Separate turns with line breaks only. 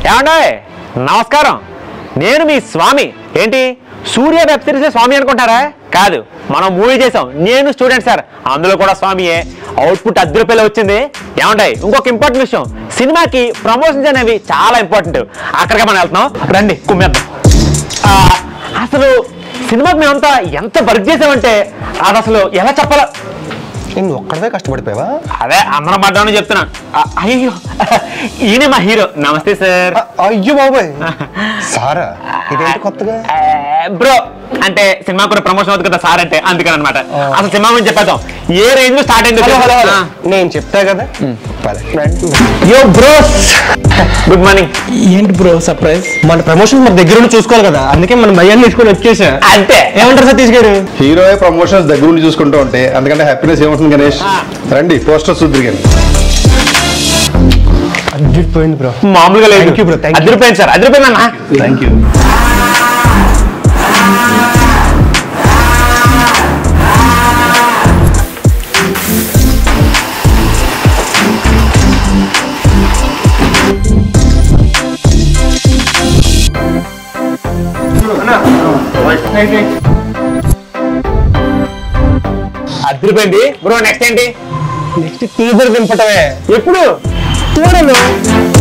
ఏమండే నమస్కారం, నేను మీ స్వామి. ఏంటి సూర్య వెబ్ సిరీస్ స్వామి అనుకుంటారా? కాదు, మనం మూవీ చేసాం నేను స్టూడెంట్ సార్, అందులో కూడా స్వామియే. అవుట్పుట్ 10 రూపాయలు వచ్చింది. ఏమంటాయి? ఇంకొక ఇంపార్టెంట్ విషయం, సినిమాకి ప్రమోషన్స్ అనేవి చాలా ఇంపార్టెంట్. అక్కడికి మనం వెళ్తున్నాం, రండి కుమ్మేద్దాం. అసలు సినిమాకి మేమంతా ఎంత వర్క్ చేసామంటే అది అసలు ఎలా చెప్పాలా?
నువ్వు ఒక్కడవే కష్టపడిపోయావా?
అదే అందరం పడ్డామని చెప్తున్నా. అయ్యో ఈయనే మా హీరో. నమస్తే సార్.
అయ్యో బాబాయ్ సారా, ఇదేంటి కొత్తగా?
బ్రో అంటే సినిమా కూడా ప్రమోషన్ అవుతుంది కదా సార్ అంటే, అందుకని అనమాట. అసలు సినిమా గురించి చెప్పేద్దాం. ఏ రేంజ్ లో స్టార్ట్ అయింది
నేను చెప్తా కదా.
Yo bros, good morning.
ఏంటి బ్రో సర్ప్రైజ్?
మన ప్రమోషన్ మన దగ్గర ఉండి చూసుకోవాలి కదా, అందుకే మనం భయాన్ని తీసుకొని వచ్చేసా.
అంతే.
ఏమంటారు సతీష్ గారు?
హీరో ప్రమోషన్స్ దగ్గర ఉండి చూసుకుంటూ ఉంటే అందుకంటే హ్యాపీనెస్ ఏమవుతుంది గణేష్? రండి పోస్టర్ చూద్దరు కానీ.
అదిరిపోయింది బ్రో.
మామూలుగా లేదు.
Thank you bro.
అదిరిపోయింది సార్, అదిరిపోయింది అన్న.
Thank you.
అదిరిపోయింది బ్రో. నెక్స్ట్ ఏంటి?
నెక్స్ట్ టీజర్ దింపటమే.
ఎప్పుడు?
చూడను.